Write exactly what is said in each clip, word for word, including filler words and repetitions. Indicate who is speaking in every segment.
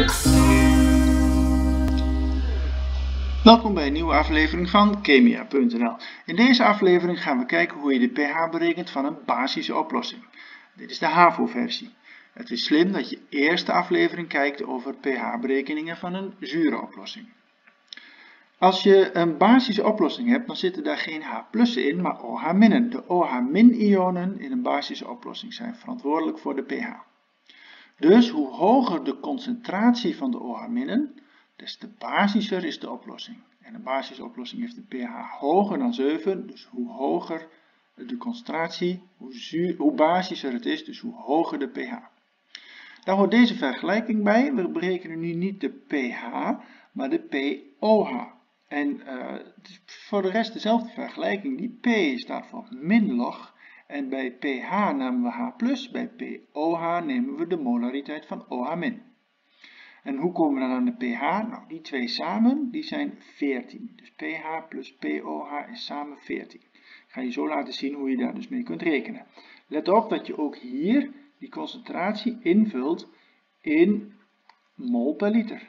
Speaker 1: Welkom bij een nieuwe aflevering van Chemia punt n l. In deze aflevering gaan we kijken hoe je de pH berekent van een basische oplossing. Dit is de HAVO-versie. Het is slim dat je eerst de aflevering kijkt over pH-berekeningen van een zure oplossing. Als je een basische oplossing hebt, dan zitten daar geen H+'en in, maar OH-'. De OH-ionen in een basische oplossing zijn verantwoordelijk voor de pH. Dus hoe hoger de concentratie van de OH-', des te basischer is de oplossing. En een basische oplossing heeft een pH hoger dan zeven, dus hoe hoger de concentratie, hoe, zuur, hoe basischer het is, dus hoe hoger de pH. Daar hoort deze vergelijking bij. We berekenen nu niet de pH, maar de pOH. En uh, voor de rest dezelfde vergelijking. Die P staat voor min log. En bij pH nemen we H plus, bij pOH nemen we de molariteit van OH-. En hoe komen we dan aan de pH? Nou, die twee samen, die zijn veertien. Dus pH plus pOH is samen veertien. Ik ga je zo laten zien hoe je daar dus mee kunt rekenen. Let op dat je ook hier die concentratie invult in mol per liter.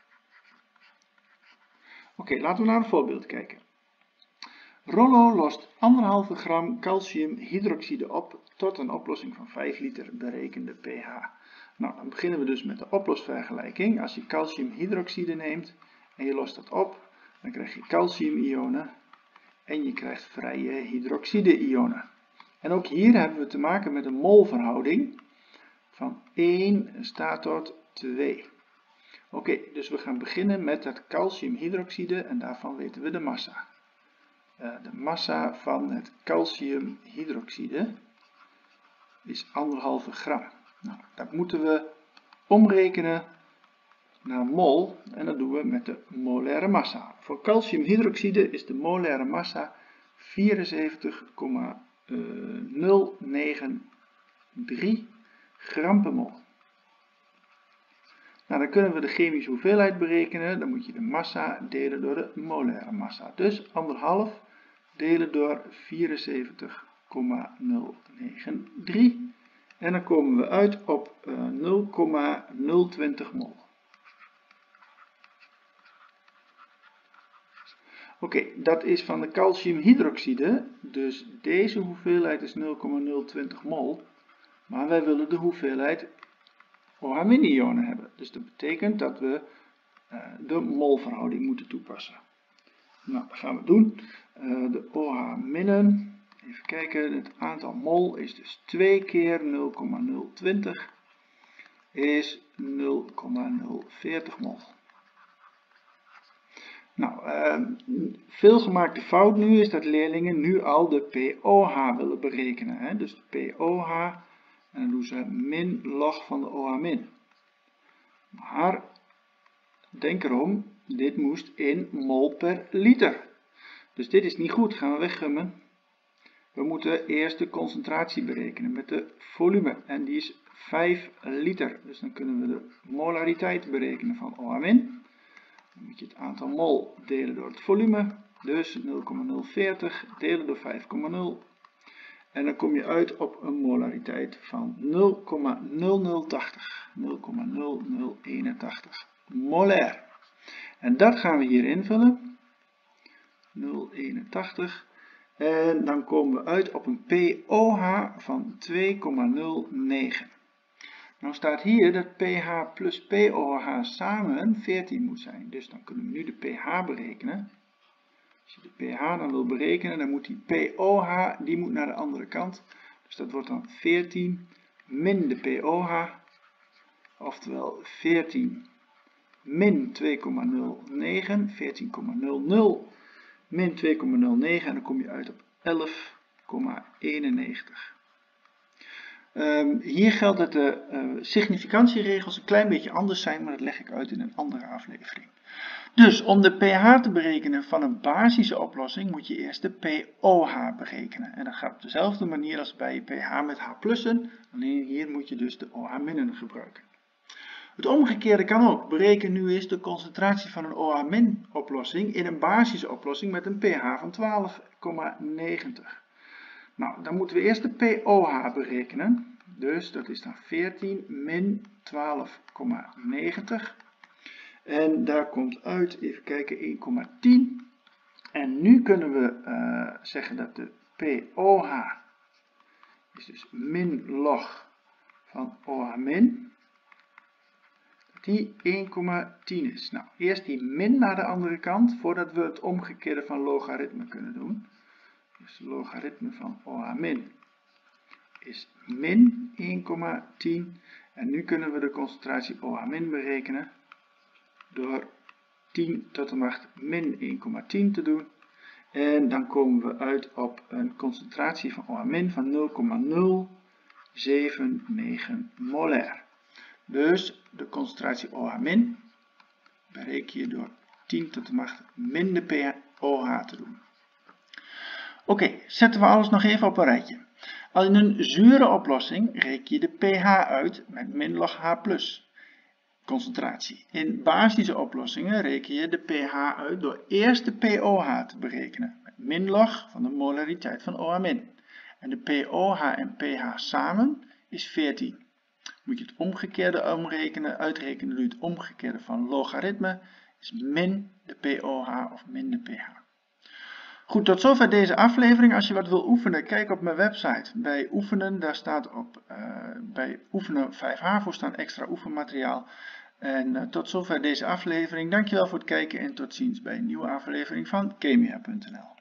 Speaker 1: Oké, okay, laten we naar een voorbeeld kijken. Rollo lost anderhalve gram calciumhydroxide op tot een oplossing van vijf liter berekende pH. Nou, dan beginnen we dus met de oplosvergelijking. Als je calciumhydroxide neemt en je lost dat op, dan krijg je calciumionen en je krijgt vrije hydroxide-ionen. En ook hier hebben we te maken met een molverhouding van één staat tot twee. Oké, okay, dus we gaan beginnen met het calciumhydroxide en daarvan weten we de massa. Uh, de massa van het calciumhydroxide is anderhalve gram. Nou, dat moeten we omrekenen naar mol en dat doen we met de molaire massa. Voor calciumhydroxide is de molaire massa vierenzeventig komma nul negen drie gram per mol. Nou, dan kunnen we de chemische hoeveelheid berekenen. Dan moet je de massa delen door de molaire massa. Dus anderhalf delen door vierenzeventig komma nul negen drie. En dan komen we uit op uh, nul komma nul twintig mol. Oké, okay, dat is van de calciumhydroxide. Dus deze hoeveelheid is nul komma nul twintig mol. Maar wij willen de hoeveelheid OH-ionen hebben. Dus dat betekent dat we uh, de molverhouding moeten toepassen. Nou, dat gaan we doen. Uh, de OH-', even kijken, het aantal mol is dus twee keer nul komma nul twintig is nul komma nul veertig mol. Nou, uh, veel gemaakte fout nu is dat leerlingen nu al de pOH willen berekenen. Hè? Dus de pOH, en dan doen ze min log van de OH-. Maar denk erom, dit moest in mol per liter. Dus dit is niet goed, gaan we weggummen. We moeten eerst de concentratie berekenen met de volume en die is vijf liter. Dus dan kunnen we de molariteit berekenen van OH-. Dan moet je het aantal mol delen door het volume, dus nul komma nul veertig delen door vijf komma nul. En dan kom je uit op een molariteit van nul komma nul nul tachtig, nul komma nul nul eenentachtig molair. En dat gaan we hier invullen, nul komma eenentachtig. En dan komen we uit op een pOH van twee komma nul negen. Nou staat hier dat pH plus pOH samen veertien moet zijn. Dus dan kunnen we nu de pH berekenen. Als je de pH dan wil berekenen, dan moet die pOH, die moet naar de andere kant. Dus dat wordt dan veertien min de pOH. Oftewel veertien min twee komma nul negen, veertien komma nul nul min twee komma nul negen en dan kom je uit op elf komma eenennegentig. Um, hier geldt dat de uh, significantieregels een klein beetje anders zijn, maar dat leg ik uit in een andere aflevering. Dus om de pH te berekenen van een basische oplossing moet je eerst de pOH berekenen. En dat gaat op dezelfde manier als bij je pH met H+'en, alleen hier moet je dus de OH- gebruiken. Het omgekeerde kan ook. Bereken nu eens de concentratie van een OH-oplossing in een basische oplossing met een pH van twaalf komma negentig. Nou, dan moeten we eerst de pOH berekenen. Dus dat is dan veertien min twaalf komma negentig. En daar komt uit, even kijken, één komma tien. En nu kunnen we uh, zeggen dat de P O H is dus min log van O H min, dat die één komma tien is. Nou, eerst die min naar de andere kant, voordat we het omgekeerde van logaritme kunnen doen. Dus het logaritme van O H min is min één komma tien. En nu kunnen we de concentratie O H min berekenen door tien tot de macht min één komma tien te doen. En dan komen we uit op een concentratie van O H min van nul komma nul zeven negen molair. Dus de concentratie O H min bereken je door tien tot de macht min de P O H te doen. Oké, okay, zetten we alles nog even op een rijtje. Al in een zure oplossing reken je de pH uit met min log H plus concentratie. In basische oplossingen reken je de pH uit door eerst de P O H te berekenen met min log van de molariteit van O H min. En de P O H en pH samen is veertien. Moet je het omgekeerde omrekenen, uitrekenen doe je het omgekeerde van logaritme, is min de P O H of min de pH. Goed, tot zover deze aflevering. Als je wat wil oefenen, kijk op mijn website. Bij oefenen, daar staat op, uh, bij oefenen vijf HAVO staan extra oefenmateriaal. En uh, tot zover deze aflevering. Dankjewel voor het kijken en tot ziens bij een nieuwe aflevering van chemia punt n l.